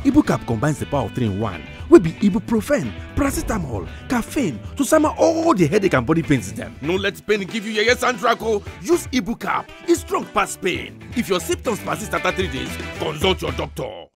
Ibucap combines the power of 3-in-1 wey be ibuprofen, paracetamol, caffeine to sama all the headache and body pains dem. No let pain give you yeye soundtrack o. Use Ibucap, e strong pass pain. If your symptoms persist after 3 days, consult your doctor.